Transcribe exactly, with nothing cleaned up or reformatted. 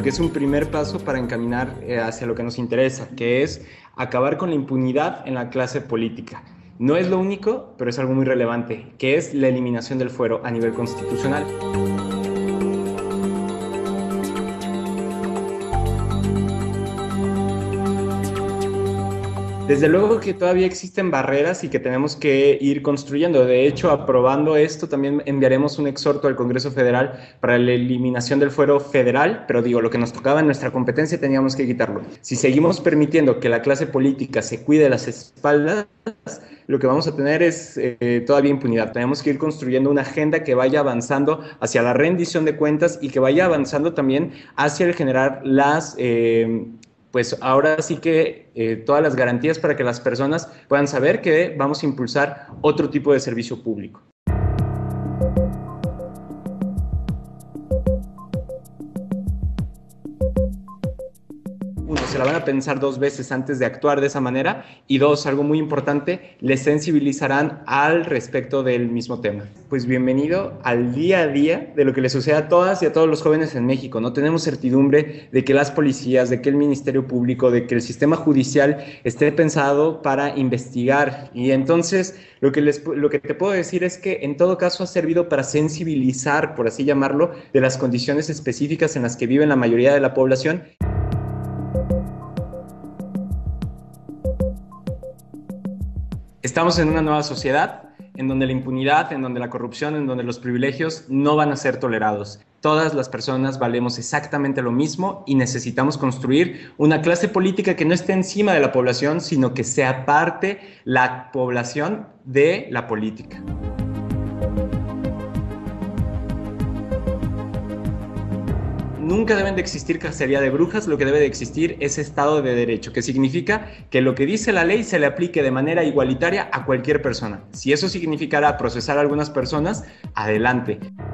porque es un primer paso para encaminar eh, hacia lo que nos interesa, que es acabar con la impunidad en la clase política. No es lo único, pero es algo muy relevante, que es la eliminación del fuero a nivel constitucional. Desde luego que todavía existen barreras y que tenemos que ir construyendo. De hecho, aprobando esto, también enviaremos un exhorto al Congreso Federal para la eliminación del fuero federal, pero digo, lo que nos tocaba en nuestra competencia teníamos que quitarlo. Si seguimos permitiendo que la clase política se cuide las espaldas, lo que vamos a tener es eh, todavía impunidad. Tenemos que ir construyendo una agenda que vaya avanzando hacia la rendición de cuentas y que vaya avanzando también hacia el generar las... Eh, pues ahora sí que eh, todas las garantías para que las personas puedan saber que vamos a impulsar otro tipo de servicio público. Uno, se la van a pensar dos veces antes de actuar de esa manera, y dos, algo muy importante, les sensibilizarán al respecto del mismo tema. Pues bienvenido al día a día de lo que le sucede a todas y a todos los jóvenes en México. No tenemos certidumbre de que las policías, de que el Ministerio Público, de que el sistema judicial esté pensado para investigar, y entonces lo que, les, lo que te puedo decir es que en todo caso ha servido para sensibilizar, por así llamarlo, de las condiciones específicas en las que vive la mayoría de la población. Estamos en una nueva sociedad en donde la impunidad, en donde la corrupción, en donde los privilegios no van a ser tolerados. Todas las personas valemos exactamente lo mismo y necesitamos construir una clase política que no esté encima de la población, sino que sea parte la población de la política. Nunca deben de existir cacería de brujas, lo que debe de existir es Estado de Derecho, que significa que lo que dice la ley se le aplique de manera igualitaria a cualquier persona. Si eso significará procesar a algunas personas, adelante.